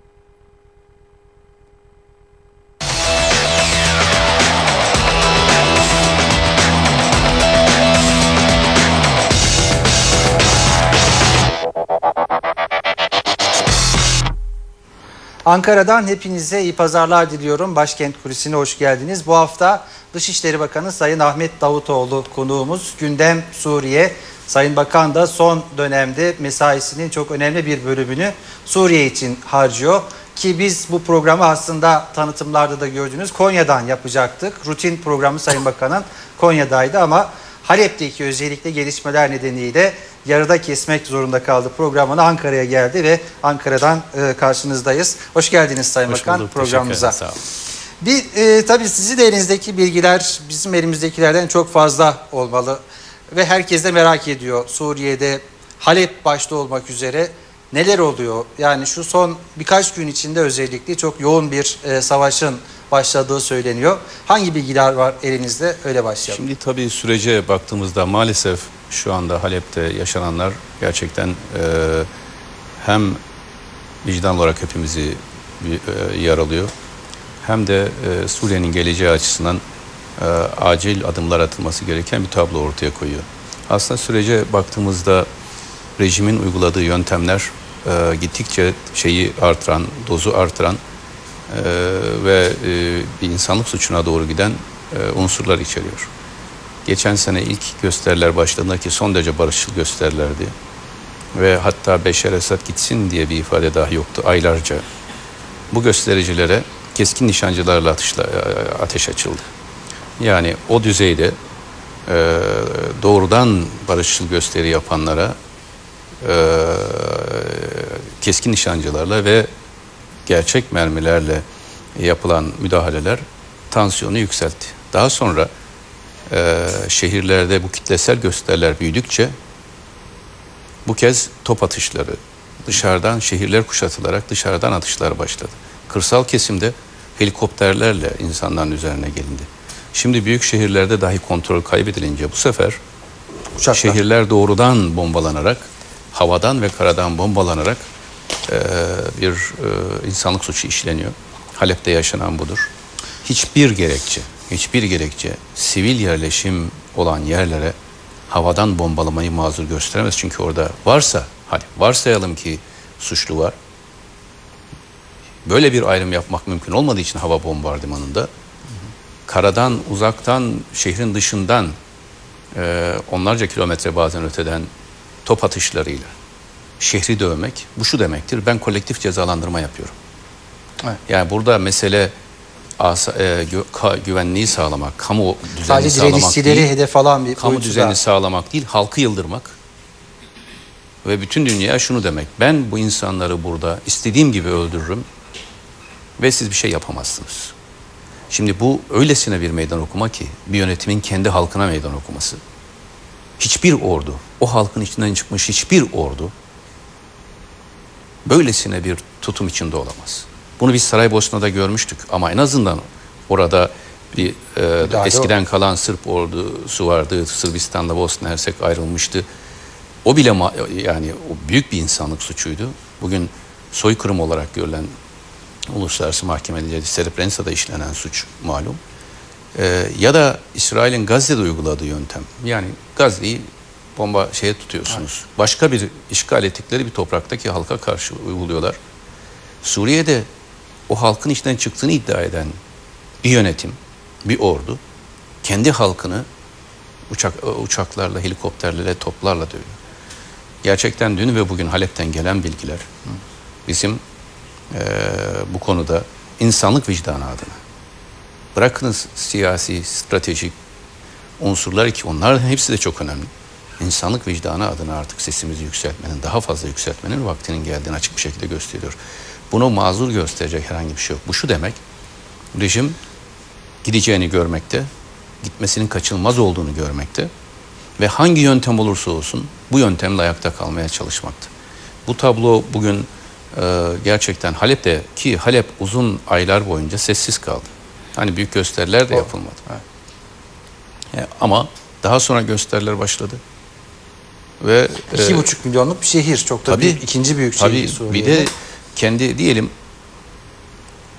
Ankara'dan hepinize iyi pazarlar diliyorum. Başkent Kulisi'ne hoş geldiniz. Bu hafta Dışişleri Bakanı Sayın Ahmet Davutoğlu konuğumuz. Gündem Suriye. Sayın Bakan da son dönemde mesaisinin çok önemli bir bölümünü Suriye için harcıyor. Ki biz bu programı aslında tanıtımlarda da gördünüz Konya'dan yapacaktık. Rutin programı Sayın Bakan'ın Konya'daydı ama Halep'teki özellikle gelişmeler nedeniyle yarıda kesmek zorunda kaldı. Programına Ankara'ya geldi ve Ankara'dan karşınızdayız. Hoş geldiniz Sayın Bakan bulduk, programımıza. sağ olun. Tabii sizin elinizdeki bilgiler bizim elimizdekilerden çok fazla olmalı. Ve herkes de merak ediyor Suriye'de Halep başta olmak üzere neler oluyor? Yani şu son birkaç gün içinde özellikle çok yoğun bir savaşın başladığı söyleniyor. Hangi bilgiler var elinizde? Öyle başlayalım. Şimdi tabii sürece baktığımızda maalesef şu anda Halep'te yaşananlar gerçekten hem vicdan olarak hepimizi yaralıyor hem de Suriye'nin geleceği açısından acil adımlar atılması gereken bir tablo ortaya koyuyor. Aslında sürece baktığımızda rejimin uyguladığı yöntemler gittikçe dozu artıran ve bir insanlık suçuna doğru giden unsurlar içeriyor. Geçen sene ilk gösteriler başladığında ki son derece barışçıl gösterilerdi ve hatta Beşer Esad gitsin diye bir ifade dahi yoktu aylarca. Bu göstericilere keskin nişancılarla ateş açıldı. Yani o düzeyde doğrudan barışçıl gösteri yapanlara keskin nişancılarla ve gerçek mermilerle yapılan müdahaleler tansiyonu yükseltti. Daha sonra şehirlerde bu kitlesel gösteriler büyüdükçe bu kez top atışları, dışarıdan şehirler kuşatılarak dışarıdan atışlar başladı. Kırsal kesimde helikopterlerle insanların üzerine gelindi. Şimdi büyük şehirlerde dahi kontrol kaybedilince bu sefer şehirler doğrudan bombalanarak, havadan ve karadan bombalanarak bir insanlık suçu işleniyor. Halep'te yaşanan budur. Hiçbir gerekçe sivil yerleşim olan yerlere havadan bombalamayı mazur gösteremez. Çünkü orada varsayalım ki suçlu var. Böyle bir ayrım yapmak mümkün olmadığı için hava bombardımanında karadan, uzaktan, şehrin dışından onlarca kilometre bazen öteden top atışlarıyla şehri dövmek, bu şu demektir: ben kolektif cezalandırma yapıyorum. Evet. Yani burada mesele güvenliği sağlamak, kamu düzenini sadece sağlamak değil, hedef alan bir kamu düzenini sağlamak değil, halkı yıldırmak. Ve bütün dünya şunu demek: ben bu insanları burada istediğim gibi öldürürüm ve siz bir şey yapamazsınız. Şimdi bu öylesine bir meydan okuma ki, bir yönetimin kendi halkına meydan okuması. Hiçbir ordu, o halkın içinden çıkmış hiçbir ordu böylesine bir tutum içinde olamaz. Bunu biz Saraybosna'da görmüştük ama en azından orada bir eskiden kalan Sırp ordusu vardı. Sırbistan'la Bosna Hersek ayrılmıştı. O bile yani o büyük bir insanlık suçuydu. Bugün soykırım olarak görülen Uluslararası Mahkemede Srebrenica'da işlenen suç malum. Ya da İsrail'in Gazze'de uyguladığı yöntem. Yani Gazze'yi tutuyorsunuz. Evet. Başka bir işgal ettikleri bir topraktaki halka karşı uyguluyorlar. Suriye'de o halkın içinden çıktığını iddia eden bir yönetim, bir ordu kendi halkını uçaklarla, helikopterlerle, toplarla dövüyor. Gerçekten dün ve bugün Halep'ten gelen bilgiler bizim bu konuda insanlık vicdanı adına, bırakınız siyasi, stratejik unsurlar ki onların hepsi de çok önemli. İnsanlık vicdanı adına artık sesimizi yükseltmenin, daha fazla yükseltmenin vaktinin geldiğini açık bir şekilde gösteriyor. Bunu mazur gösterecek herhangi bir şey yok. Bu şu demek: rejim gideceğini görmekte, gitmesinin kaçınılmaz olduğunu görmekte ve hangi yöntem olursa olsun bu yöntemle ayakta kalmaya çalışmakta. Bu tablo bugün gerçekten Halep'te, ki Halep uzun aylar boyunca sessiz kaldı. Hani büyük gösteriler de yapılmadı. Evet. Ama daha sonra gösteriler başladı. Ve 2,5 milyonluk bir şehir, çok da tabii, ikinci büyük şehir Suriye'de. Bir de kendi diyelim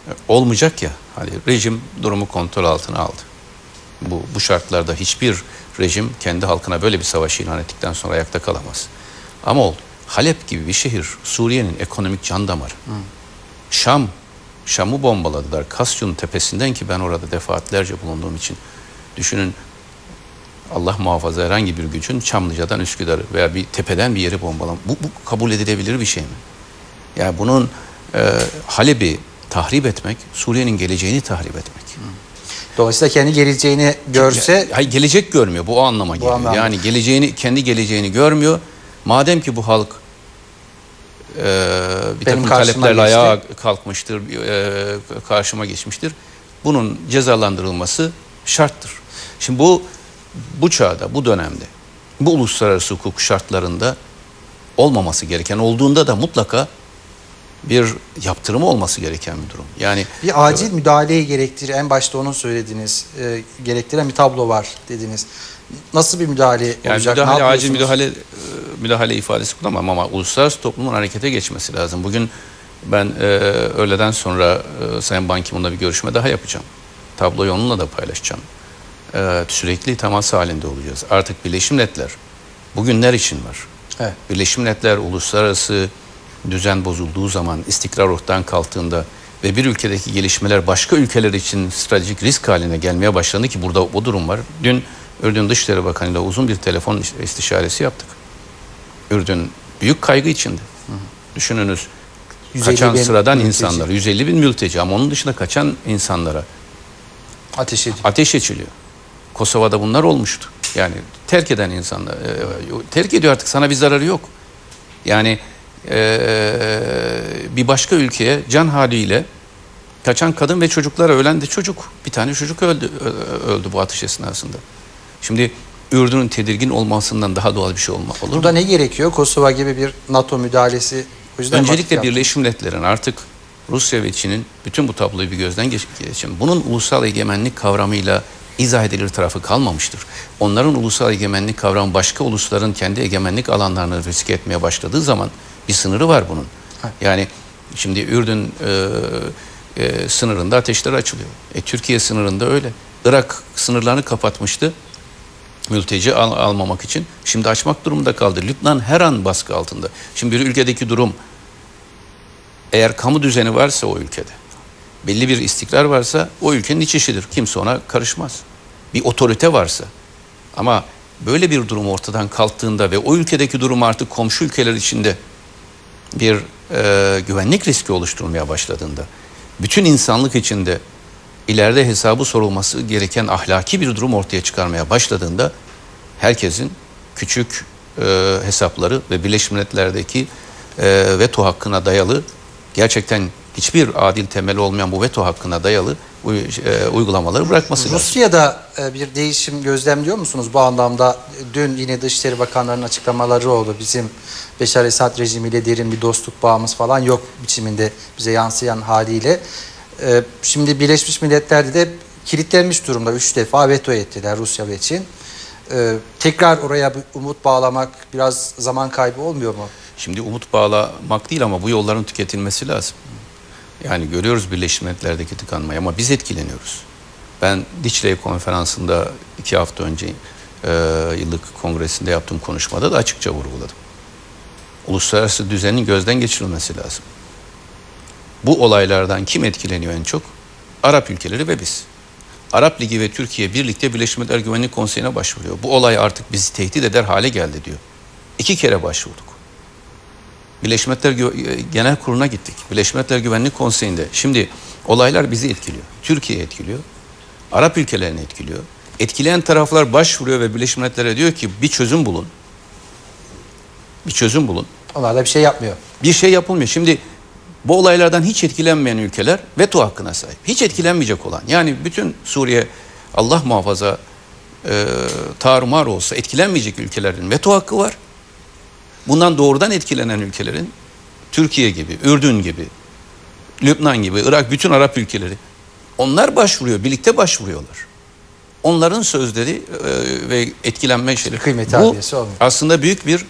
olmayacak ya. Hani rejim durumu kontrol altına aldı. Bu şartlarda hiçbir rejim kendi halkına böyle bir savaş ilan ettikten sonra ayakta kalamaz. Ama oldu. Halep gibi bir şehir Suriye'nin ekonomik can damarı. Şam'ı bombaladılar. Kasyon'un tepesinden, ki ben orada defaatlerce bulunduğum için. Düşünün, Allah muhafaza herhangi bir gücün Çamlıca'dan Üsküdar'ı veya bir tepeden bir yeri bombalamak. Bu kabul edilebilir bir şey mi? Yani bunun Halep'i tahrip etmek, Suriye'nin geleceğini tahrip etmek. Dolayısıyla kendi geleceğini görse... Hayır, gelecek görmüyor. Bu o anlama geliyor. Anlamda. Yani kendi geleceğini görmüyor. Madem ki bu halk bir takım taleplerle ayağa kalkmıştır, karşıma geçmiştir, bunun cezalandırılması şarttır. Şimdi bu çağda, bu dönemde, bu uluslararası hukuk şartlarında olmaması gereken, olduğunda da mutlaka bir yaptırımı olması gereken bir durum. Yani bir acil müdahaleyi gerektirir. En başta onu söylediniz. Gerektiren bir tablo var dediniz. Nasıl bir müdahale olacak? Acil müdahale ifadesi kullanmam ama uluslararası toplumun harekete geçmesi lazım. Bugün ben öğleden sonra Sayın Ban Ki-moon'la bir görüşme daha yapacağım. Tabloyu onunla da paylaşacağım. Sürekli temas halinde olacağız. Artık Birleşmiş Milletler bugünler için var. Evet. Birleşmiş Milletler uluslararası düzen bozulduğu zaman, istikrar ortadan kalktığında ve bir ülkedeki gelişmeler başka ülkeler için stratejik risk haline gelmeye başlandı, ki burada bu durum var. Dün Ürdün Dışişleri Bakanı ile uzun bir telefon istişaresi yaptık. Ürdün büyük kaygı içinde. Düşününüz, kaçan sıradan insanlar, 150 bin mülteci, ama onun dışında kaçan insanlara ateş ediliyor. Kosova'da bunlar olmuştu. Yani terk eden insanlar, terk ediyor, artık sana bir zararı yok. Yani bir başka ülkeye can haliyle kaçan kadın ve çocuklara, ölen de çocuk. Bir tane çocuk öldü bu atış esnasında. Şimdi Ürdün'ün tedirgin olmasından daha doğal bir şey olur mu? Burada ne gerekiyor? Kosova gibi bir NATO müdahalesi. O yüzden öncelikle Birleşmiş Milletler'in artık Rusya ve Çin'in bütün bu tabloyu bir gözden geçirmek. Bunun ulusal egemenlik kavramıyla izah edilir tarafı kalmamıştır. Onların ulusal egemenlik kavramı başka ulusların kendi egemenlik alanlarını riske etmeye başladığı zaman bir sınırı var bunun. Yani şimdi Ürdün sınırında ateşler açılıyor. Türkiye sınırında öyle. Irak sınırlarını kapatmıştı mülteci almamak için. Şimdi açmak durumunda kaldı. Lübnan her an baskı altında. Şimdi bir ülkedeki durum, eğer kamu düzeni varsa o ülkede, belli bir istikrar varsa o ülkenin iç işidir. Kimse ona karışmaz. Bir otorite varsa. Ama böyle bir durum ortadan kalktığında ve o ülkedeki durum artık komşu ülkeler içinde bir güvenlik riski oluşturmaya başladığında, bütün insanlık içinde ileride hesabı sorulması gereken ahlaki bir durum ortaya çıkarmaya başladığında, herkesin küçük hesapları ve Birleşmiş Milletler'deki veto hakkına dayalı, gerçekten hiçbir adil temeli olmayan bu veto hakkına dayalı uygulamaları bırakması lazım. Rusya'da bir değişim gözlemliyor musunuz bu anlamda? Dün yine Dışişleri Bakanları'nın açıklamaları oldu. Bizim Beşar Esad rejimiyle derin bir dostluk bağımız falan yok biçiminde bize yansıyan haliyle. Şimdi Birleşmiş Milletler'de de kilitlenmiş durumda. 3 defa veto ettiler Rusya ve Çin. Tekrar oraya bir umut bağlamak biraz zaman kaybı olmuyor mu? Şimdi umut bağlamak değil ama bu yolların tüketilmesi lazım. Yani görüyoruz Birleşmiş Milletler'deki tıkanmayı ama biz etkileniyoruz. Ben Diçli Konferansı'nda 2 hafta önce yıllık kongresinde yaptığım konuşmada da açıkça vurguladım. Uluslararası düzenin gözden geçirilmesi lazım. Bu olaylardan kim etkileniyor en çok? Arap ülkeleri ve biz. Arap Ligi ve Türkiye birlikte Birleşmiş Milletler Güvenlik Konseyi'ne başvuruyor. Bu olay artık bizi tehdit eder hale geldi diyor. 2 kere başvurduk. Birleşmiş Milletler Genel Kurulu'na gittik. Birleşmiş Milletler Güvenlik Konseyi'nde. Şimdi olaylar bizi etkiliyor. Türkiye'yi etkiliyor. Arap ülkelerini etkiliyor. Etkileyen taraflar başvuruyor ve Birleşmiş Milletler'e diyor ki bir çözüm bulun. Bir çözüm bulun. Onlar da bir şey yapmıyor. Bir şey yapılmıyor. Şimdi bu olaylardan hiç etkilenmeyen ülkeler veto hakkına sahip. Hiç etkilenmeyecek olan. Yani bütün Suriye, Allah muhafaza, tarumar olsa etkilenmeyecek ülkelerin veto hakkı var. Bundan doğrudan etkilenen ülkelerin Türkiye gibi, Ürdün gibi, Lübnan gibi, Irak, bütün Arap ülkeleri, onlar başvuruyor, birlikte başvuruyorlar. Onların sözleri ve etkilenme şeyleri. Kıymet bu olmuyor. aslında büyük bir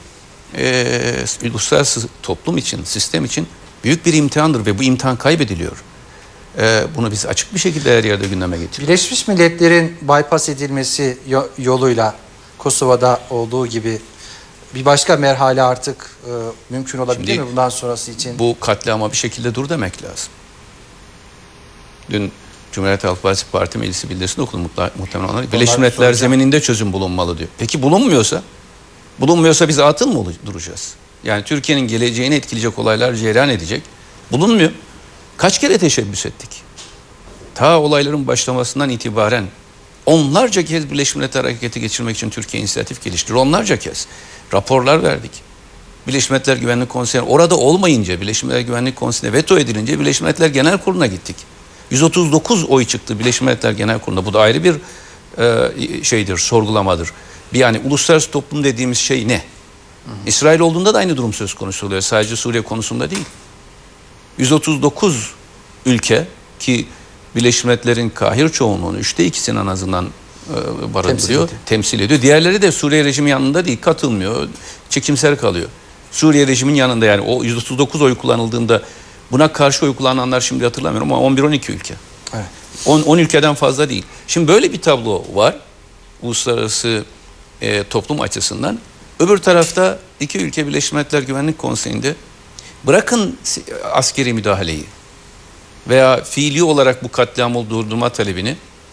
uluslararası toplum için, sistem için büyük bir imtihandır ve bu imtihan kaybediliyor. Bunu biz açık bir şekilde her yerde gündeme getirdik. Birleşmiş Milletler'in bypass edilmesi yoluyla Kosova'da olduğu gibi bir başka merhale artık mümkün olabilir Şimdi, mi bundan sonrası için? Bu katliama bir şekilde dur demek lazım. Dün Cumhuriyet Halk Partisi Parti Meclisi bildirisinde okudum muhtemelen onları. Birleşmiş Milletler soracağım. zemininde çözüm bulunmalı diyor. Peki bulunmuyorsa biz atıl mı duracağız? Yani Türkiye'nin geleceğini etkileyecek olaylar cereyan edecek. Bulunmuyor. Kaç kere teşebbüs ettik? Ta olayların başlamasından itibaren onlarca kez Birleşmiş Milletler harekete geçirmek için Türkiye inisiyatif geliştirdi. Onlarca kez raporlar verdik. Birleşmiş Milletler Güvenlik Konseyi orada olmayınca, Birleşmiş Milletler Güvenlik Konseyi'ne veto edilince Birleşmiş Milletler Genel Kurulu'na gittik. 139 oy çıktı Birleşmiş Milletler Genel Kurulu'nda. Bu da ayrı bir sorgulamadır. Yani uluslararası toplum dediğimiz şey ne? İsrail olduğunda da aynı durum söz konusu oluyor. Sadece Suriye konusunda değil. 139 ülke ki Birleşmiş Milletler'in kahir çoğunluğunu 2/3'sini en azından barındırıyor, temsil ediyor. Diğerleri de Suriye rejimi yanında değil, katılmıyor, çekimser kalıyor. Suriye rejimin yanında, yani o 139 oy kullanıldığında buna karşı oy kullananlar şimdi hatırlamıyorum ama 11-12 ülke. Evet. 10 ülkeden fazla değil. Şimdi böyle bir tablo var uluslararası toplum açısından. Öbür tarafta iki ülke Birleşmiş Milletler Güvenlik Konseyi'nde bırakın askeri müdahaleyi veya fiili olarak bu katliamı durdurma talebini,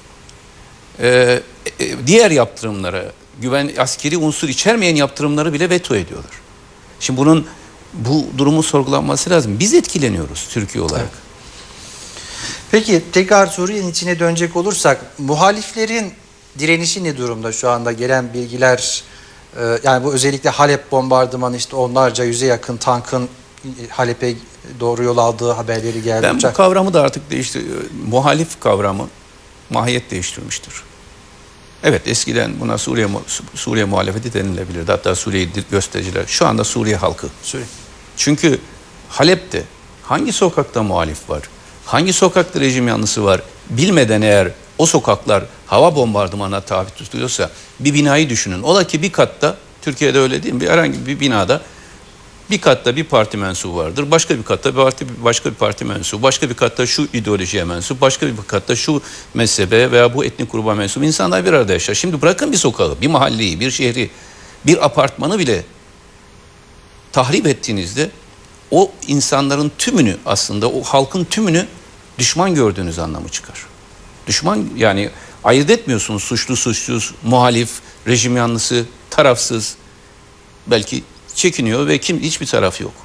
diğer yaptırımlara, askeri unsur içermeyen yaptırımları bile veto ediyorlar. Şimdi bu durumun sorgulanması lazım. Biz etkileniyoruz Türkiye olarak. Evet. Peki tekrar Suriye'nin içine dönecek olursak muhaliflerin direnişi ne durumda şu anda? Gelen bilgiler, yani bu özellikle Halep bombardımanı, işte onlarca, 100'e yakın tankın Halep'e doğru yol aldığı haberleri geldi. Ben bu kavramı da artık muhalif kavramı mahiyet değiştirmiştir. Evet, eskiden buna Suriye muhalefeti denilebilirdi. Hatta Suriye'yi göstericiler. Şu anda Suriye halkı. Çünkü Halep'te hangi sokakta muhalif var? Hangi sokakta rejim yanlısı var? Bilmeden eğer o sokaklar hava bombardımanına tabi tutuluyorsa bir binayı düşünün. Ola ki bir katta, Türkiye'de öyle değil mi? Herhangi bir binada bir katta bir parti mensubu vardır. Başka bir katta başka bir parti mensubu. Başka bir katta şu ideolojiye mensup. Başka bir katta şu mezhebe veya bu etnik gruba mensup. İnsanlar bir arada yaşar. Şimdi bırakın bir sokağı, bir mahalleyi, bir şehri, bir apartmanı bile tahrip ettiğinizde o insanların tümünü, aslında o halkın tümünü düşman gördüğünüz anlamı çıkar. Düşman, yani ayırt etmiyorsunuz suçlu, suçsuz, muhalif, rejim yanlısı, tarafsız. Belki çekiniyor ve hiçbir taraf yok.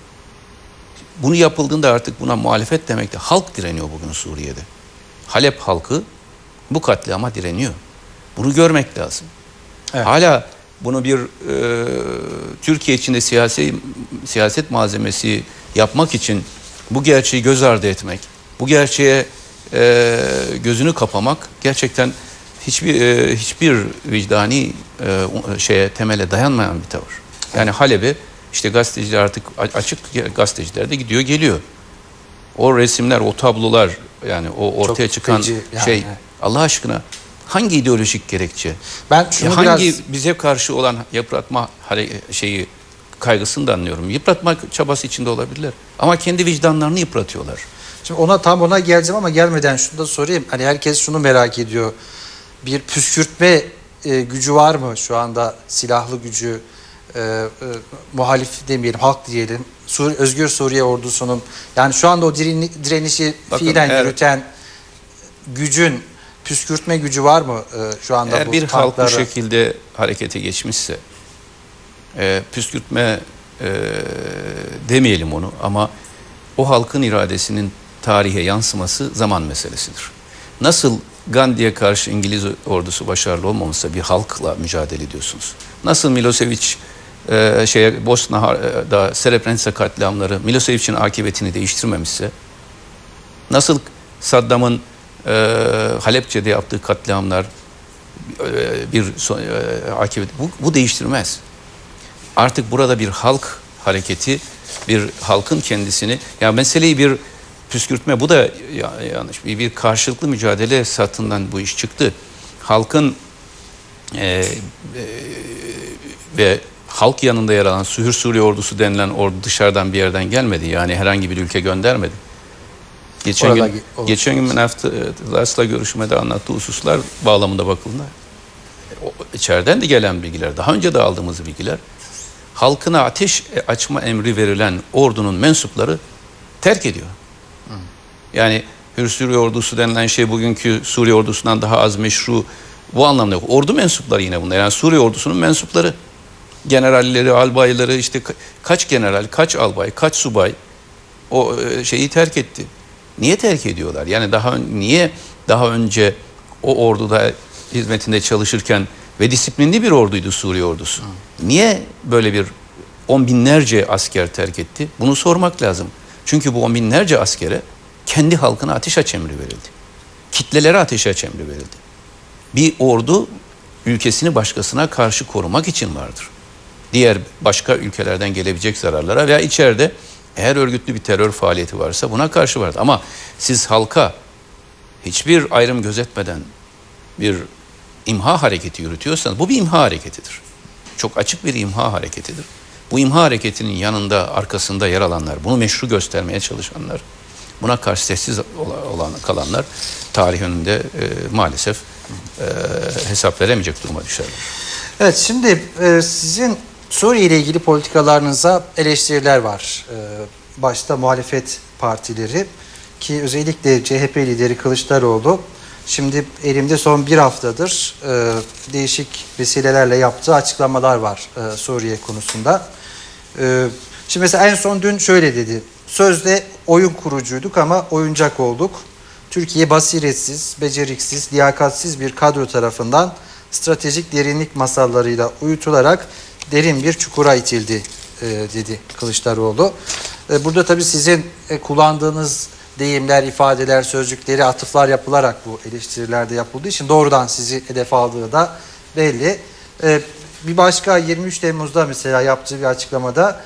Bunu yapıldığında artık buna muhalefet demek de halk direniyor bugün Suriye'de. Halep halkı bu katliama direniyor. Bunu görmek lazım. Evet. Hala bunu bir Türkiye içinde siyaset malzemesi yapmak için bu gerçeği göz ardı etmek, bu gerçeğe gözünü kapamak gerçekten hiçbir vicdani temele dayanmayan bir tavır. Yani Halep'e işte gazeteciler artık açık, gazeteciler de gidiyor geliyor. O resimler, o tablolar, yani o ortaya çıkan şey, Allah aşkına hangi ideolojik gerekçe? Ben şunu hangi bize karşı olan yıpratma kaygısını da anlıyorum. Yıpratma çabası içinde olabilirler. Ama kendi vicdanlarını yıpratıyorlar. Şimdi ona geleceğim ama gelmeden şunu da sorayım. Hani herkes şunu merak ediyor. Bir püskürtme gücü var mı şu anda, silahlı gücü? Muhalif demeyelim, halk diyelim. Özgür Suriye ordusunun, yani şu anda o direnişi fiilen yürüten gücün püskürtme gücü var mı şu anda? Eğer bir halk bu şekilde harekete geçmişse, püskürtme demeyelim onu, ama o halkın iradesinin tarihe yansıması zaman meselesidir. Nasıl Gandhi'ye karşı İngiliz ordusu başarılı olmamışsa bir halkla mücadele ediyorsunuz. Nasıl Milosevic Bosna'da Srebrenica katliamları Milosevic'in akıbetini değiştirmemişse, nasıl Saddam'ın Halepçe'de yaptığı katliamlar akıbet, bu değiştirmez. Artık burada bir halk hareketi, bir halkın kendisini, ya meseleyi bir püskürtme, bu da yanlış, bir karşılıklı mücadele satından bu iş çıktı. Halkın ve halk yanında yer alan Suriye ordusu denilen ordu dışarıdan bir yerden gelmedi. Yani herhangi bir ülke göndermedi. Geçen gün Menaftas'la görüşmede anlattığı hususlar bağlamında bakıldığında içeriden de gelen bilgiler, daha önce de aldığımız bilgiler, halkına ateş açma emri verilen ordunun mensupları terk ediyor. Yani Hür Suriye ordusu denilen şey bugünkü Suriye ordusundan daha az meşru, bu anlamda yok. Ordu mensupları yine bunlar. Yani Suriye ordusunun mensupları, generalleri, albayları, işte kaç general, kaç albay, kaç subay o şeyi terk etti. Niye terk ediyorlar? Yani niye daha önce o orduda hizmetinde çalışırken ve disiplinli bir orduydu Suriye ordusu. Niye böyle bir on binlerce asker terk etti? Bunu sormak lazım. Çünkü bu on binlerce askere kendi halkına ateş aç emri verildi. Kitlelere ateş aç emri verildi. Bir ordu ülkesini başkasına karşı korumak için vardır. Diğer başka ülkelerden gelebilecek zararlara veya içeride eğer örgütlü bir terör faaliyeti varsa buna karşı vardır. Ama siz halka hiçbir ayrım gözetmeden bir imha hareketi yürütüyorsanız bu bir imha hareketidir. Çok açık bir imha hareketidir. Bu imha hareketinin yanında, arkasında yer alanlar, bunu meşru göstermeye çalışanlar, buna karşı sessiz kalanlar tarih önünde maalesef hesap veremeyecek duruma düşerler. Evet, şimdi sizin Suriye ile ilgili politikalarınıza eleştiriler var. Başta muhalefet partileri ki özellikle CHP lideri Kılıçdaroğlu şimdi elimde son bir haftadır değişik vesilelerle yaptığı açıklamalar var Suriye konusunda. Şimdi mesela en son dün şöyle dedi. Sözde oyun kurucuyduk ama oyuncak olduk. Türkiye basiretsiz, beceriksiz, liyakatsiz bir kadro tarafından stratejik derinlik masallarıyla uyutularak derin bir çukura itildi dedi Kılıçdaroğlu. Burada tabii sizin kullandığınız deyimler, ifadeler, sözcükleri, atıflar yapılarak bu eleştirilerde yapıldığı için doğrudan sizi hedef aldığı da belli. Bir başka 23 Temmuz'da mesela yaptığı bir açıklamada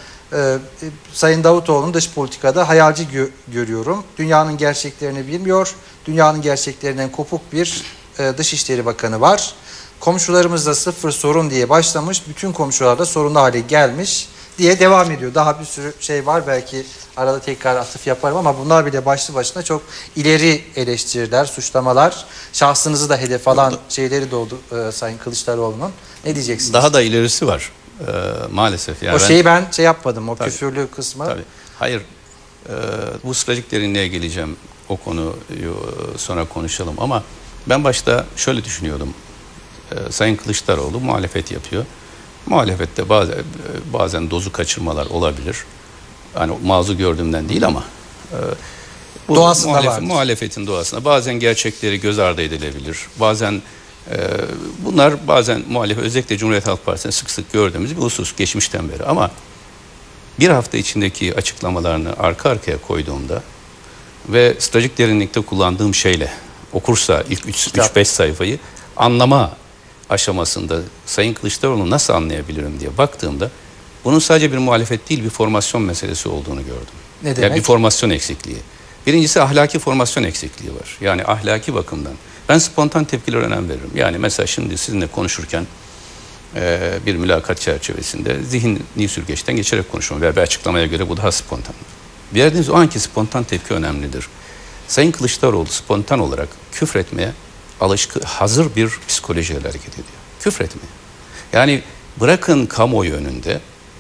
Sayın Davutoğlu'nun dış politikada hayalci görüyorum. Dünyanın gerçeklerini bilmiyor. Dünyanın gerçeklerinden kopuk bir Dışişleri Bakanı var. Komşularımızda sıfır sorun diye başlamış. Bütün komşularda sorunlu hale gelmiş diye devam ediyor. Daha bir sürü şey var. Belki arada tekrar atıf yaparım ama bunlar bile başlı başına çok ileri eleştiriler, suçlamalar. Şahsınızı da hedef alan şeyleri doğdu Sayın Kılıçdaroğlu'nun. Ne diyeceksiniz? Daha da ilerisi var maalesef. Yani o şeyi ben yapmadım. O küfürlü kısmı. Tabii. Hayır. Bu stratejik derinliğe geleceğim. O konuyu sonra konuşalım ama ben başta şöyle düşünüyordum. Sayın Kılıçdaroğlu muhalefet yapıyor. Muhalefette bazen dozu kaçırmalar olabilir. Yani mazur gördüğümden değil ama bu doğasında var. Muhalefetin doğasında bazen gerçekleri göz ardı edilebilir. Bazen bazen muhalefet, özellikle Cumhuriyet Halk Partisi'nde sık sık gördüğümüz bir husus geçmişten beri ama bir hafta içindeki açıklamalarını arka arkaya koyduğumda ve stratejik derinlikte kullandığım şeyle okursa ilk 3-5 sayfayı anlama aşamasında Sayın Kılıçdaroğlu'nu nasıl anlayabilirim diye baktığımda bunun sadece bir muhalefet değil bir formasyon meselesi olduğunu gördüm. Ne demek? Yani bir formasyon eksikliği. Birincisi ahlaki formasyon eksikliği var. Yani ahlaki bakımdan. Ben spontan tepkilere önem veririm. Yani mesela şimdi sizinle konuşurken bir mülakat çerçevesinde zihni süzgeçten geçerek konuşuyorum. Veya bir açıklamaya göre bu daha spontan. Verdiğiniz o anki spontan tepki önemlidir. Sayın Kılıçdaroğlu spontan olarak küfretmeye hazır bir psikolojiyle hareket ediyor. Küfretmeye. Yani bırakın kamuoyu önünde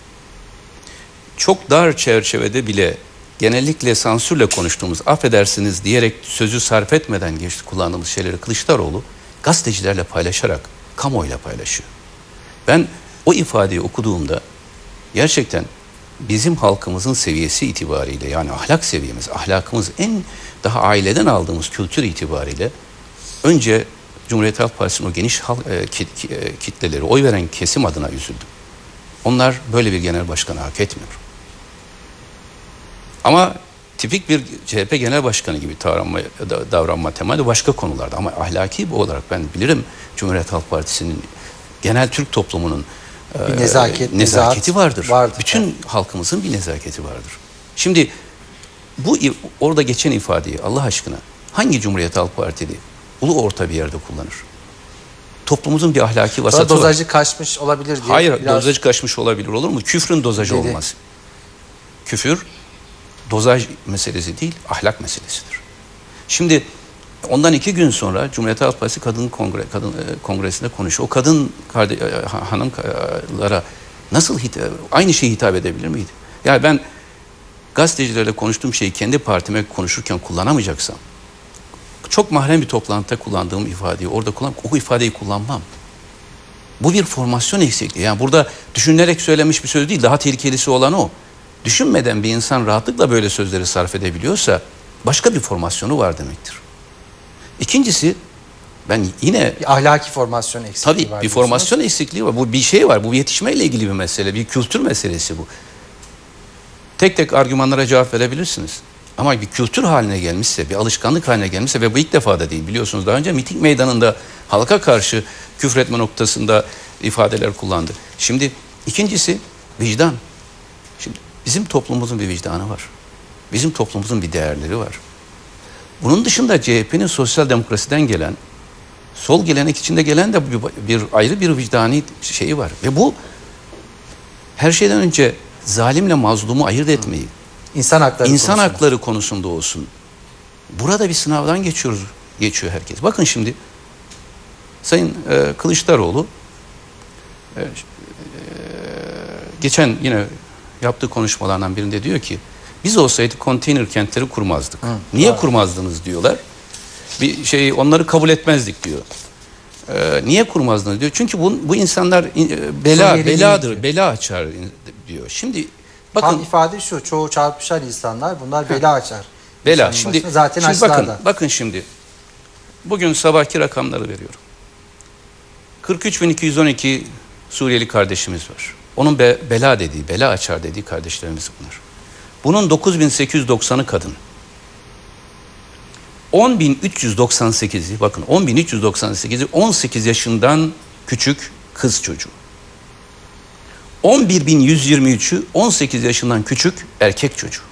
çok dar çerçevede bile genellikle sansürle konuştuğumuz affedersiniz diyerek sözü sarf etmeden kullandığımız şeyleri Kılıçdaroğlu gazetecilerle paylaşarak kamuoyuyla paylaşıyor. Ben o ifadeyi okuduğumda gerçekten bizim halkımızın seviyesi itibariyle yani ahlak seviyemiz, ahlakımız en daha aileden aldığımız kültür itibariyle önce Cumhuriyet Halk Partisi'nin o geniş kitleleri, oy veren kesim adına üzüldüm. Onlar böyle bir genel başkanı hak etmiyor. Ama tipik bir CHP genel başkanı gibi davranma temelde başka konularda. Ama ahlaki olarak ben bilirim Cumhuriyet Halk Partisi'nin genel Türk toplumunun bir nezaketi vardır. Bütün halkımızın bir nezaketi vardır. Şimdi orada geçen ifadeyi Allah aşkına hangi Cumhuriyet Halk Partili ulu orta bir yerde kullanır? Toplumumuzun bir ahlaki vasatı var. Dozajı kaçmış olabilir diye. Hayır, dozajı kaçmış olabilir olur mu? Küfrün dozajı olmaz. Küfür dozaj meselesi değil, ahlak meselesidir. Şimdi ondan 2 gün sonra Cumhuriyet Halk Partisi Kadın Kongresi'nde konuşuyor. O kadın hanımlara nasıl aynı şeyi hitap edebilir miydi? Yani ben gazetecilerle konuştuğum şeyi kendi partime konuşurken kullanamayacaksam, çok mahrem bir toplantıda kullandığım ifadeyi orada o ifadeyi kullanmam. Bu bir formasyon eksikliği. Yani burada düşünülerek söylenmiş bir söz değil, daha tehlikelisi olan o. Düşünmeden bir insan rahatlıkla böyle sözleri sarf edebiliyorsa başka bir formasyonu var demektir. İkincisi, ben yine bir ahlaki formasyon eksikliği tabii var. Bir formasyon eksikliği var. Bu bir şey var. Bu yetişmeyle ilgili bir mesele, bir kültür meselesi bu. Tek tek argümanlara cevap verebilirsiniz. Ama bir kültür haline gelmişse, bir alışkanlık haline gelmişse ve bu ilk defa da değil, biliyorsunuz daha önce miting meydanında halka karşı küfretme noktasında ifadeler kullandı. Şimdi ikincisi vicdan. Şimdi bizim toplumumuzun bir vicdanı var. Bizim toplumumuzun bir değerleri var. Bunun dışında CHP'nin sosyal demokrasiden gelen, sol gelenek içinde gelen de bir ayrı bir vicdani şeyi var. Ve bu her şeyden önce zalimle mazlumu ayırt etmeyi, İnsan hakları konusunda olsun. Burada bir sınavdan geçiyor herkes. Bakın şimdi Sayın Kılıçdaroğlu geçen yine yaptığı konuşmalardan birinde diyor ki biz olsaydık konteyner kentleri kurmazdık. Niye kurmazdınız diyorlar. Onları kabul etmezdik diyor. Niye kurmazdınız diyor. Çünkü bu insanlar bela açar diyor. Şimdi bakın, tam ifade şu, çoğu çarpışan insanlar, bunlar bela açar. Bela. Şimdi zaten bakın şimdi. Bugün sabahki rakamları veriyorum. 43.212 Suriyeli kardeşimiz var. Onun bela açar dediği kardeşlerimiz bunlar. Bunun 9.890'ı kadın. 10.398'i bakın 10.398'i 18 yaşından küçük kız çocuğu. 11.123'ü 18 yaşından küçük erkek çocuğu.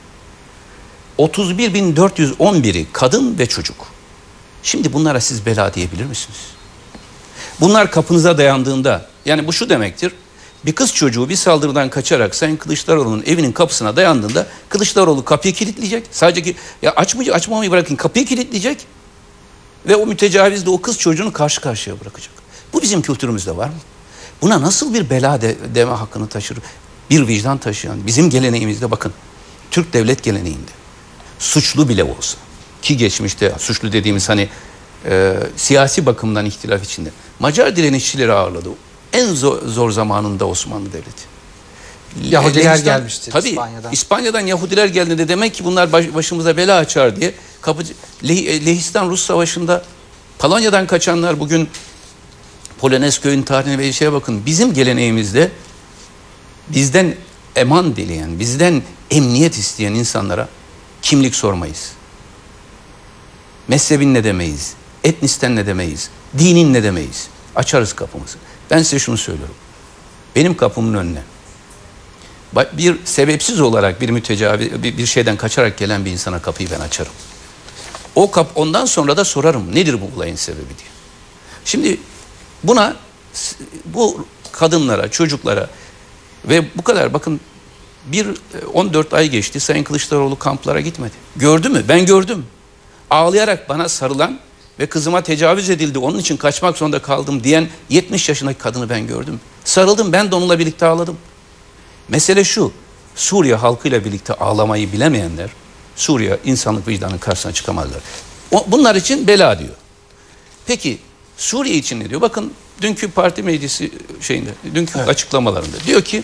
31.411'i kadın ve çocuk. Şimdi bunlara siz bela diyebilir misiniz? Bunlar kapınıza dayandığında, yani bu şu demektir. Bir kız çocuğu bir saldırıdan kaçarak Sayın Kılıçdaroğlu'nun evinin kapısına dayandığında Kılıçdaroğlu kapıyı kilitleyecek. Sadece ki açmamayı bırakın, kapıyı kilitleyecek ve o mütecavizle o kız çocuğunu karşı karşıya bırakacak. Bu bizim kültürümüzde var mı? Buna nasıl bir bela deme hakkını taşır? Bir vicdan taşıyan, bizim geleneğimizde bakın, Türk devlet geleneğinde suçlu bile olsa, ki geçmişte suçlu dediğimiz siyasi bakımdan ihtilaf içinde Macar direnişçileri ağırladı. En zor zamanında Osmanlı Devleti. Yahudiler gelmişti tabii, İspanya'dan. İspanya'dan Yahudiler geldiğinde demek ki bunlar başımıza bela açar diye Lehistan Rus Savaşı'nda Polonya'dan kaçanlar bugün Polonezköy'ün tarihine ve şeye bakın. Bizim geleneğimizde bizden eman dileyen, bizden emniyet isteyen insanlara kimlik sormayız. Mezhebin ne demeyiz, etnisten ne demeyiz, dinin ne demeyiz. Açarız kapımızı. Ben size şunu söylüyorum. Benim kapımın önüne bir sebepsiz olarak bir şeyden kaçarak gelen bir insana kapıyı ben açarım. Ondan sonra da sorarım nedir bu olayın sebebi diye. Şimdi bu kadınlara, çocuklara ve bu kadar bakın 14 ay geçti, Sayın Kılıçdaroğlu kamplara gitmedi. Gördü mü? Ben gördüm. Ağlayarak bana sarılan ve kızıma tecavüz edildi, onun için kaçmak zorunda kaldım diyen 70 yaşındaki kadını ben gördüm. Sarıldım, ben de onunla birlikte ağladım. Mesele şu, Suriye halkıyla birlikte ağlamayı bilemeyenler Suriye insanlık vicdanının karşısına çıkamazlar. Bunlar için bela diyor. Peki Suriye için ne diyor? Bakın dünkü parti meclisi dünkü açıklamalarında diyor ki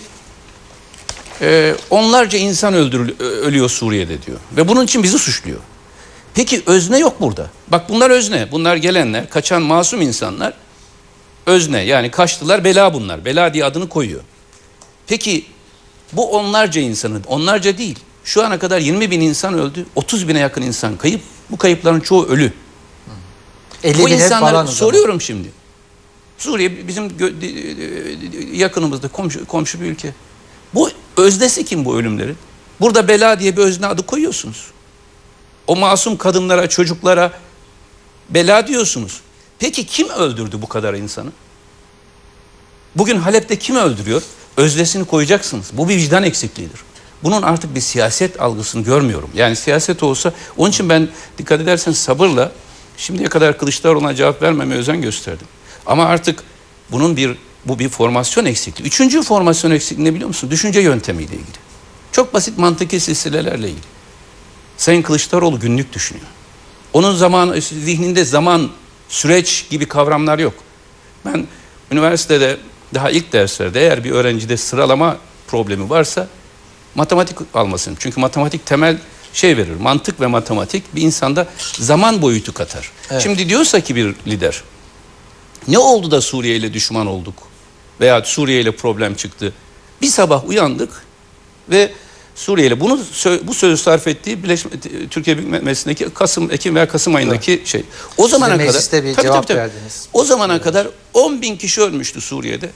onlarca insan ölüyor Suriye'de diyor. Ve bunun için bizi suçluyor. Peki özne yok burada. Bak bunlar özne. Bunlar gelenler, kaçan masum insanlar özne. Yani kaçtılar, bela bunlar. Bela diye adını koyuyor. Peki bu onlarca insanın, onlarca değil. Şu ana kadar 20.000 insan öldü. 30.000'e yakın insan kayıp. Bu kayıpların çoğu ölü. Bu insanlara soruyorum şimdi. Suriye bizim yakınımızda komşu bir ülke. Bu öznesi kim bu ölümlerin? Burada bela diye bir özne adı koyuyorsunuz. O masum kadınlara, çocuklara bela diyorsunuz. Peki kim öldürdü bu kadar insanı? Bugün Halep'te kim öldürüyor? Öznesini koyacaksınız. Bu bir vicdan eksikliğidir. bunun artık bir siyaset algısını görmüyorum. Yani siyaset olsa, onun için ben dikkat edersen sabırla şimdiye kadar Kılıçdaroğlu'na cevap vermemeye özen gösterdim. Ama artık bu bir formasyon eksikliği. Üçüncü formasyon eksikliği ne biliyor musun? Düşünce yöntemiyle ilgili. Çok basit mantıki silsilelerle ilgili. Sayın Kılıçdaroğlu günlük düşünüyor. Onun zihninde zaman, süreç gibi kavramlar yok. Ben üniversitede daha ilk derslerde eğer bir öğrencide sıralama problemi varsa matematik almasın. Çünkü matematik temel şey verir. Mantık ve matematik bir insanda zaman boyutu katar. Evet. Şimdi diyorsa ki bir lider, ne oldu da Suriye ile düşman olduk? Veya Suriye ile problem çıktı. Bir sabah uyandık ve Suriye ile bu sözü sarf ettiği Türkiye Büyük Meclisi'ndeki Ekim veya Kasım ayındaki evet. şey. O zamana kadar mecliste bir cevap verdiniz. O zamana kadar 10 bin kişi ölmüştü Suriye'de.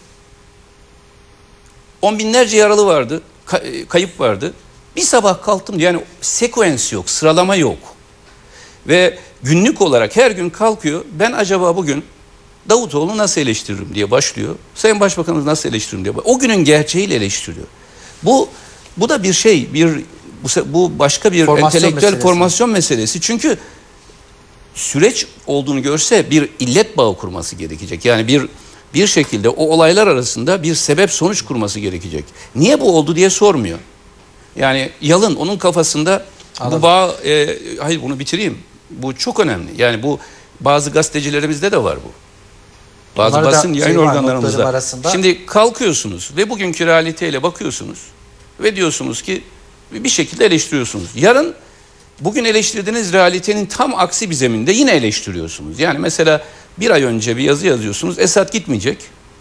10 binlerce yaralı vardı, kayıp vardı. Bir sabah kalktım, yani seküens yok, sıralama yok. Ve günlük olarak her gün kalkıyor. Ben acaba bugün Davutoğlu'nu nasıl eleştiririm diye başlıyor. Sayın Başbakanımız nasıl eleştiririm diye. O günün gerçeğiyle eleştiriyor. Bu da bir şey, bu başka bir entelektüel formasyon meselesi. Çünkü süreç olduğunu görse bir illet bağı kurması gerekecek. Yani bir şekilde o olaylar arasında bir sebep sonuç kurması gerekecek. Niye bu oldu diye sormuyor. Yani yalın onun kafasında bu bağ, hayır bunu bitireyim. Bu çok önemli. Yani bu bazı gazetecilerimizde de var bu. Bazı basın yayın organlarımızda. Şimdi kalkıyorsunuz ve bugünkü realiteyle bakıyorsunuz ve diyorsunuz ki bir şekilde eleştiriyorsunuz. Yarın bugün eleştirdiğiniz realitenin tam aksi bir zeminde yine eleştiriyorsunuz. Yani mesela bir ay önce bir yazı yazıyorsunuz. Esad gitmeyecek.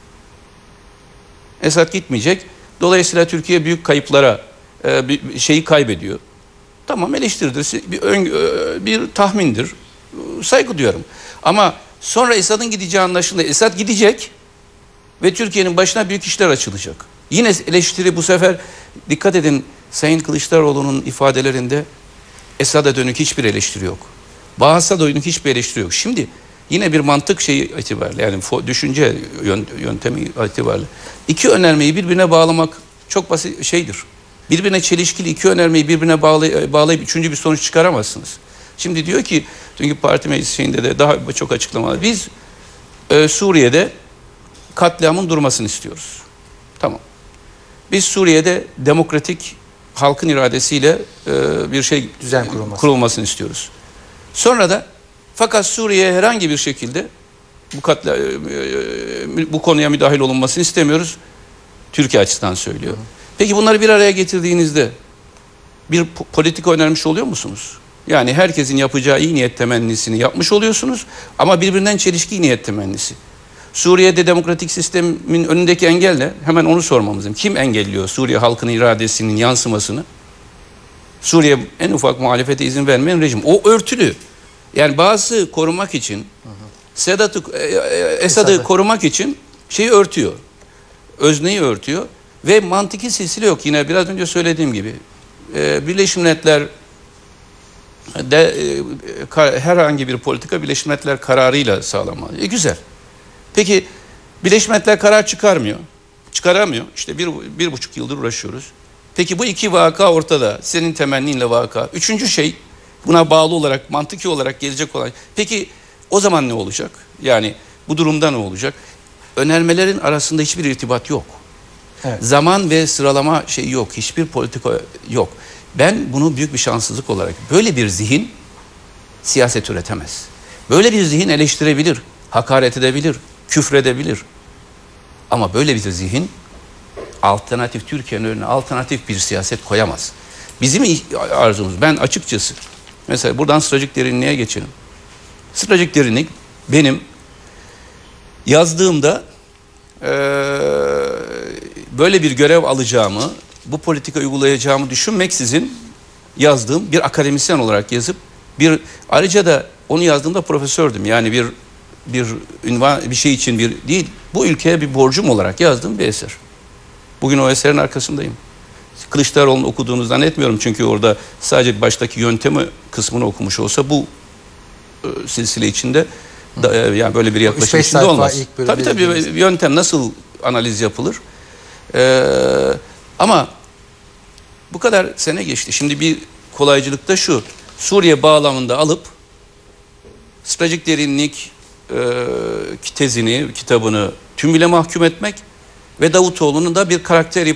Esad gitmeyecek. Dolayısıyla Türkiye büyük kayıplara bir şeyi kaybediyor. Tamam, eleştiridir. Bir tahmindir. Saygı duyuyorum. Ama sonra Esad'ın gideceği anlaşıldı. Esad gidecek ve Türkiye'nin başına büyük işler açılacak. Yine eleştiri bu sefer, dikkat edin, Sayın Kılıçdaroğlu'nun ifadelerinde Esad'a dönük hiçbir eleştiri yok. Baas'a dönük hiçbir eleştiri yok. Şimdi yine bir mantık şeyi itibariyle, yani düşünce yöntemi itibariyle iki önermeyi birbirine bağlamak çok basit şeydir. Birbirine çelişkili iki önermeyi birbirine bağlayıp üçüncü bir sonuç çıkaramazsınız. Şimdi diyor ki, çünkü parti meclis şeyinde de daha çok açıklamalar. Biz Suriye'de katliamın durmasını istiyoruz. Tamam. Biz Suriye'de demokratik halkın iradesiyle bir şey düzen kurulmasını istiyoruz. Sonra da fakat Suriye'ye herhangi bir şekilde bu konuya müdahil olunmasını istemiyoruz. Türkiye açısından söylüyor. Peki bunları bir araya getirdiğinizde bir politika önermiş oluyor musunuz? Yani herkesin yapacağı iyi niyet temennisini yapmış oluyorsunuz ama birbirinden çelişki niyet temennisi. Suriye'de demokratik sistemin önündeki engel ne? Hemen onu sormamız lazım. Kim engelliyor Suriye halkının iradesinin yansımasını? Suriye en ufak muhalefete izin vermeyen rejim. O örtülü. Yani bazı korumak için, Esad'ı korumak için şeyi örtüyor. Özneyi örtüyor. Ve mantıki silsile yok. Yine biraz önce söylediğim gibi. Birleşmiş Milletler herhangi bir politika Birleşmiş Milletler kararıyla sağlanmalı. Güzel. Peki Birleşmiş Milletler karar çıkarmıyor. Çıkaramıyor. İşte bir buçuk yıldır uğraşıyoruz. Peki bu iki vaka ortada. Senin temenninle vaka. Üçüncü şey, buna bağlı olarak, mantıki olarak gelecek olan. Peki o zaman ne olacak? Yani bu durumda ne olacak? Önermelerin arasında hiçbir irtibat yok. Evet. Zaman ve sıralama şeyi yok. Hiçbir politika yok. Ben bunu büyük bir şanssızlık olarak, böyle bir zihin siyaset üretemez. Böyle bir zihin eleştirebilir, hakaret edebilir, küfredebilir. Ama böyle bir zihin alternatif, Türkiye'nin önüne alternatif bir siyaset koyamaz. Bizim arzumuz, ben açıkçası, mesela buradan stratejik derinliğe geçelim. Stratejik derinlik benim yazdığımda böyle bir görev alacağımı, bu politika uygulayacağımı düşünmeksizin yazdığım, bir akademisyen olarak yazıp ayrıca da onu yazdığımda profesördüm. Yani bir ünvan, bir şey için değil, bu ülkeye bir borcum olarak yazdığım bir eser. Bugün o eserin arkasındayım. Kılıçdaroğlu'nu okuduğunu zannetmiyorum, çünkü orada sadece baştaki yöntemi kısmını okumuş olsa bu silsile içinde yani böyle bir yaklaşım içinde olmaz. Tabii yöntem nasıl analiz yapılır? Ama Bu kadar sene geçti. Şimdi bir kolaycılık da şu. Suriye bağlamında alıp stratejik derinlik tezini, kitabını tümüyle mahkum etmek ve Davutoğlu'nun da bir karakter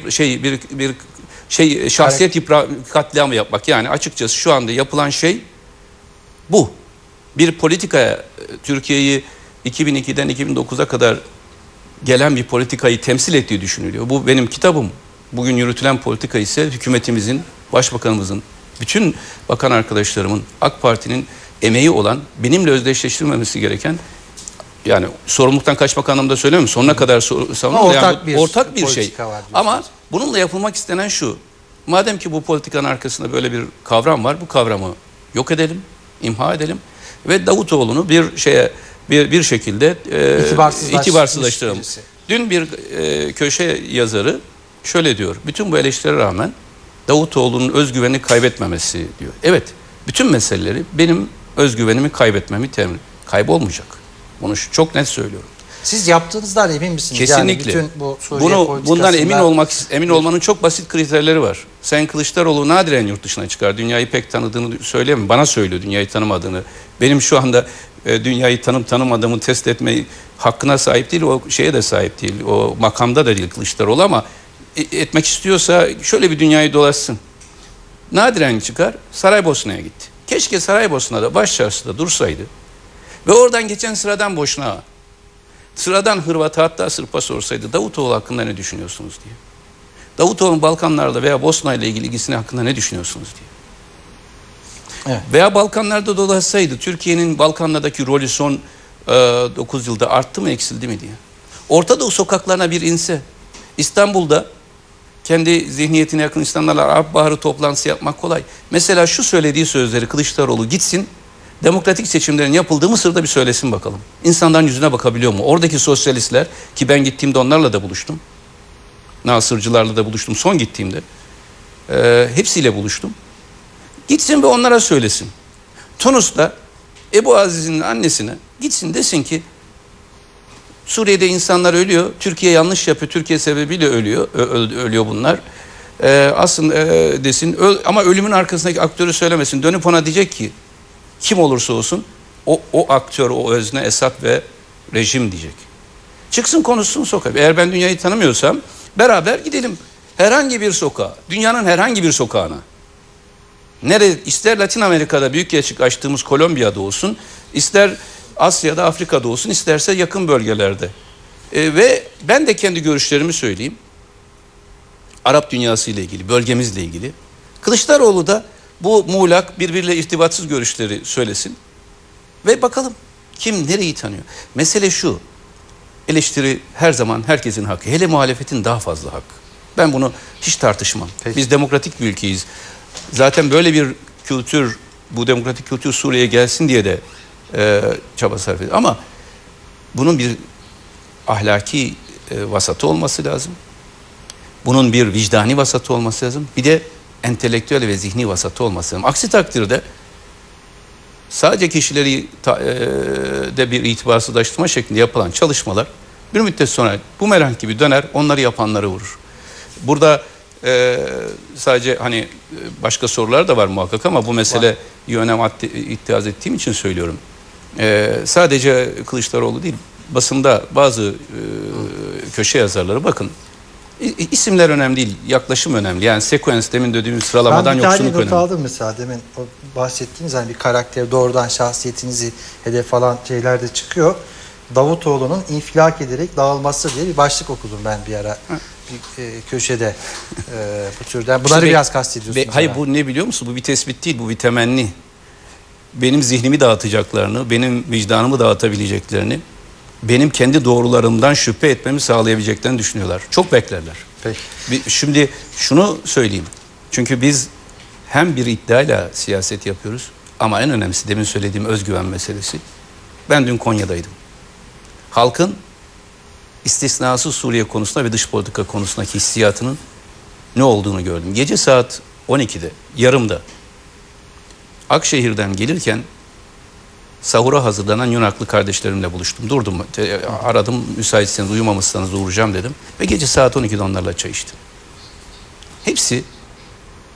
şahsiyet katliamı yapmak. Yani açıkçası şu anda yapılan şey bu. Bir politikaya, Türkiye'yi 2002'den 2009'a kadar gelen bir politikayı temsil ettiği düşünülüyor. Bu benim kitabım. Bugün yürütülen politika ise hükümetimizin, başbakanımızın, bütün bakan arkadaşlarımın, AK Parti'nin emeği olan, benimle özdeşleştirmemesi gereken, yani sorumluluktan kaçmak anlamında söylemiyorum. Sonuna kadar savunuyorum. Ortak bir şey. Ama bununla yapılmak istenen şu. Madem ki bu politikanın arkasında böyle bir kavram var, bu kavramı yok edelim, imha edelim ve Davutoğlu'nu bir şekilde itibarsızlaştıralım. Dün bir köşe yazarı şöyle diyor. Bütün bu eleştirilere rağmen Davutoğlu'nun özgüvenini kaybetmemesi diyor. Evet, bütün meseleleri benim özgüvenimi kaybetmemi kaybolmayacak. Bunu çok net söylüyorum. Siz yaptığınızdan emin misiniz? Kesinlikle. Yani bütün bu Suriye bundan emin olmanın çok basit kriterleri var. Sayın Kılıçdaroğlu nadiren yurt dışına çıkar. Dünyayı pek tanıdığını söyleyemem. Bana söylüyor dünyayı tanımadığını. Benim şu anda dünyayı tanımadığımı test etme hakkına sahip değil. O şeye de sahip değil. O makamda da değil Kılıçdaroğlu ama etmek istiyorsa şöyle bir dünyayı dolaşsın. Nadiren çıkar. Saraybosna'ya gitti. Keşke Saraybosna'da başçarşıda dursaydı ve oradan geçen sıradan Boşnağa, sıradan Hırvat'a, hatta Sırp'a sorsaydı Davutoğlu hakkında ne düşünüyorsunuz diye. Davutoğlu'nun Balkanlarla veya Bosna ile ilgili ilgisini hakkında ne düşünüyorsunuz diye. Evet. Veya Balkanlarda dolaşsaydı Türkiye'nin Balkanlardaki rolü son 9 yılda arttı mı eksildi mi diye. Orta Doğu sokaklarına bir inse, İstanbul'da kendi zihniyetine yakın insanlarla Arap Baharı toplantısı yapmak kolay. Mesela şu söylediği sözleri Kılıçdaroğlu gitsin, demokratik seçimlerin yapıldığı Mısır'da bir söylesin bakalım. İnsanların yüzüne bakabiliyor mu? Oradaki sosyalistler, ki ben gittiğimde onlarla da buluştum. Nasırcılarla da buluştum son gittiğimde. Hepsiyle buluştum. Gitsin ve onlara söylesin. Tunus'ta Ebu Aziz'in annesine gitsin desin ki Suriye'de insanlar ölüyor. Türkiye yanlış yapıyor. Türkiye sebebiyle ölüyor bunlar. Aslında desin ama ölümün arkasındaki aktörü söylemesin. Dönüp ona diyecek ki kim olursa olsun o aktör, o özne Esad ve rejim diyecek. Çıksın konuşsun sokağa. Eğer ben dünyayı tanımıyorsam beraber gidelim herhangi bir sokağa. Dünyanın herhangi bir sokağına. İster Latin Amerika'da büyükelçilik açtığımız Kolombiya'da olsun, ister Asya'da, Afrika'da olsun, isterse yakın bölgelerde. Ve ben de kendi görüşlerimi söyleyeyim. Arap dünyası ile ilgili, bölgemizle ilgili. Kılıçdaroğlu da bu muğlak, birbiriyle irtibatsız görüşleri söylesin. Ve bakalım kim nereyi tanıyor. Mesele şu, eleştiri her zaman herkesin hakkı. Hele muhalefetin daha fazla hakkı. Ben bunu hiç tartışmam. Peki. Biz demokratik bir ülkeyiz. Zaten böyle bir kültür, bu demokratik kültür Suriye'ye gelsin diye de çaba sarf ediyor. Ama bunun bir ahlaki vasatı olması lazım. Bunun bir vicdani vasatı olması lazım. Bir de entelektüel ve zihni vasatı olması lazım. Aksi takdirde sadece kişileri de bir itibarsızlaştırma şeklinde yapılan çalışmalar bir müddet sonra bumerang gibi döner, onları yapanları vurur. Burada sadece hani başka sorular da var muhakkak ama bu mesele önem ittihaz ettiğim için söylüyorum. Sadece Kılıçdaroğlu değil, basında bazı köşe yazarları bakın. İsimler önemli değil, yaklaşım önemli. Yani sekans, demin dediğimiz sıralamadan yoksunluk önemli. Ben bir tane not aldım mesela, demin o bahsettiğiniz hani bir karakter doğrudan şahsiyetinizi hedef alan şeyler de çıkıyor. Davutoğlu'nun infilak ederek dağılması diye bir başlık okudum ben bir ara. Bir köşede bu türden. Bunları biraz kastediyorsunuz. Hayır, bu ne biliyor musun? Bu bir tespit değil, bu bir temenni. Benim zihnimi dağıtacaklarını, benim vicdanımı dağıtabileceklerini, benim kendi doğrularımdan şüphe etmemi sağlayabileceklerini düşünüyorlar. Çok beklerler. Peki. Şimdi şunu söyleyeyim. Çünkü biz hem bir iddiayla siyaset yapıyoruz ama en önemlisi demin söylediğim özgüven meselesi. Ben dün Konya'daydım. Halkın istisnasız Suriye konusunda ve dış politika konusundaki hissiyatının ne olduğunu gördüm. Gece saat 12'de, yarımda Akşehir'den gelirken sahura hazırlanan Yunaklı kardeşlerimle buluştum. Durdum, aradım, müsaitseniz, uyumamışsanız uğrayacağım dedim. Ve gece saat 12'de onlarla çay içtim. Hepsi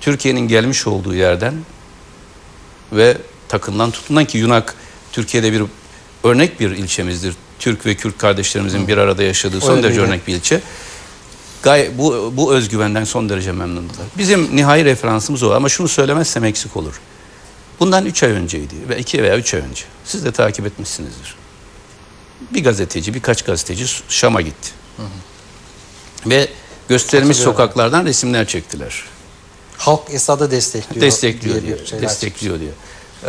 Türkiye'nin gelmiş olduğu yerden ve takılan tutulan ki Yunak Türkiye'de bir örnek bir ilçemizdir. Türk ve Kürt kardeşlerimizin bir arada yaşadığı son derece örnek bir ilçe. Bu özgüvenden son derece memnundular. Bizim nihai referansımız o ama şunu söylemezsem eksik olur. Bundan 3 ay önceydi ve 2 veya 3 ay önce. Siz de takip etmişsinizdir. Bir gazeteci, birkaç gazeteci Şam'a gitti. Ve gösterilmiş sokaklardan resimler çektiler. Halk Esad'ı destekliyor. Destekliyor diye.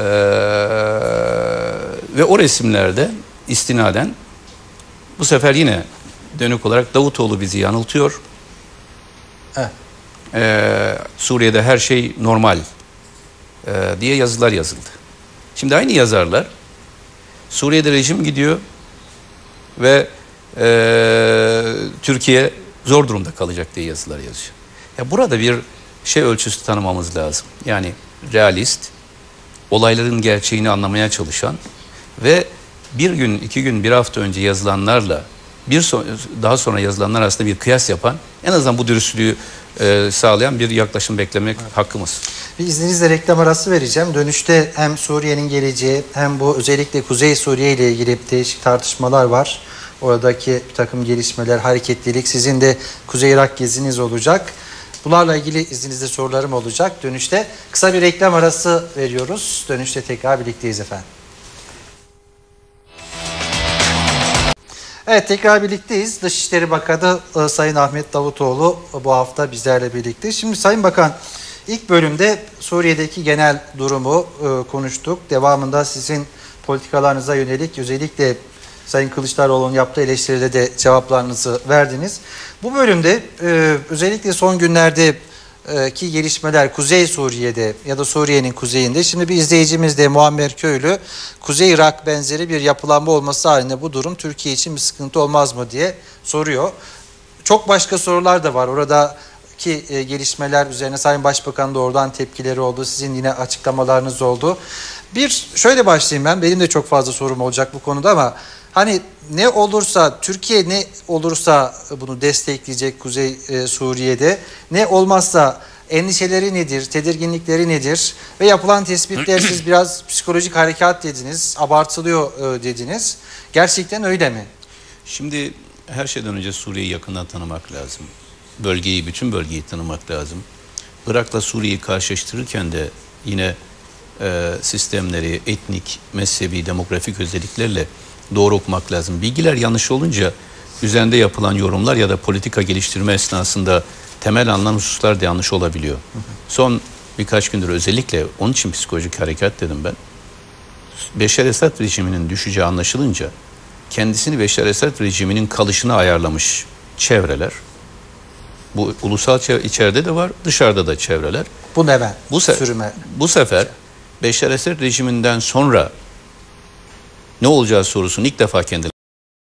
Ve o resimlerde istinaden bu sefer yine dönük olarak Davutoğlu bizi yanıltıyor. Evet. Suriye'de her şey normal diye yazılar yazıldı. Şimdi aynı yazarlar Suriye'de rejim gidiyor ve Türkiye zor durumda kalacak diye yazılar yazıyor. Ya burada bir şey ölçüsü tanımamız lazım. Yani realist, olayların gerçeğini anlamaya çalışan ve bir gün, 2 gün, 1 hafta önce yazılanlarla daha sonra yazılanlar arasında bir kıyas yapan, en azından bu dürüstlüğü sağlayan bir yaklaşım beklemek hakkımız. Bir izninizle reklam arası vereceğim. Dönüşte hem Suriye'nin geleceği hem bu özellikle Kuzey Suriye ile ilgili değişik tartışmalar var. Oradaki bir takım gelişmeler, hareketlilik, sizin de Kuzey Irak geziniz olacak. Bunlarla ilgili izninizle sorularım olacak. Dönüşte kısa bir reklam arası veriyoruz. Dönüşte tekrar birlikteyiz efendim. Evet, tekrar birlikteyiz. Dışişleri Bakanı Sayın Ahmet Davutoğlu bu hafta bizlerle birlikte. Şimdi Sayın Bakan, ilk bölümde Suriye'deki genel durumu konuştuk. Devamında sizin politikalarınıza yönelik özellikle Sayın Kılıçdaroğlu'nun yaptığı eleştiride de cevaplarınızı verdiniz. Bu bölümde özellikle son günlerdeki gelişmeler Kuzey Suriye'de ya da Suriye'nin kuzeyinde. Şimdi bir izleyicimiz de Muammer Köylü, Kuzey Irak benzeri bir yapılanma olması halinde bu durum Türkiye için bir sıkıntı olmaz mı diye soruyor. Çok başka sorular da var. Oradaki gelişmeler üzerine Sayın Başbakan da oradan tepkileri oldu. Sizin yine açıklamalarınız oldu. Şöyle başlayayım ben. Benim de çok fazla sorum olacak bu konuda ama hani ne olursa, Türkiye ne olursa bunu destekleyecek Kuzey Suriye'de. Ne olmazsa endişeleri nedir, tedirginlikleri nedir? Ve yapılan tespitler siz biraz psikolojik harekat dediniz, abartılıyor dediniz. Gerçekten öyle mi? Şimdi her şeyden önce Suriye'yi yakından tanımak lazım. Bütün bölgeyi tanımak lazım. Irak'la Suriye'yi karşılaştırırken de yine sistemleri, etnik, mezhebi, demografik özelliklerle doğru okumak lazım. Bilgiler yanlış olunca üzerinde yapılan yorumlar ya da politika geliştirme esnasında temel alınan hususlar da yanlış olabiliyor. Son birkaç gündür özellikle onun için psikolojik harekat dedim ben. Beşar Esad rejiminin düşeceği anlaşılınca kendisini Beşar Esad rejiminin kalışına ayarlamış çevreler, bu ulusal içeride de var, dışarıda da çevreler. Bu ne ben? Sürüme. Bu sefer Beşar Esad rejiminden sonra ne olacağı sorusunu ilk defa kendileri